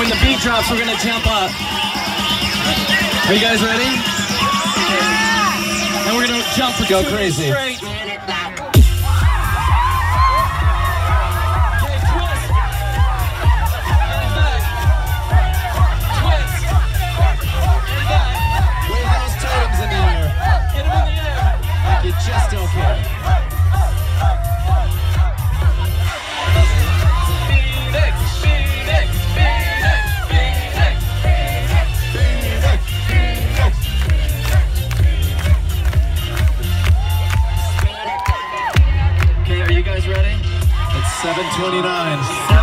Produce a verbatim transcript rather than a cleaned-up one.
when the beat drops, we're gonna jump up. Are you guys ready? And we're gonna jump and go crazy. Straight. Just don't care. Phoenix, Phoenix, Phoenix, Phoenix, Phoenix, Phoenix. Okay, are you guys ready? It's seven twenty-nine.